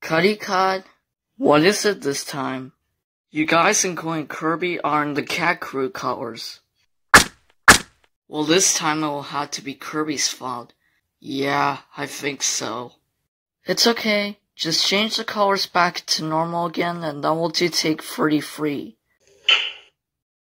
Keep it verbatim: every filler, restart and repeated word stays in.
Cuddy cut? What is it this time? You guys including Kirby are in the cat crew colors. Well, this time it will have to be Kirby's fault. Yeah, I think so. It's okay. Just change the colors back to normal again and then we'll do take thirty-three.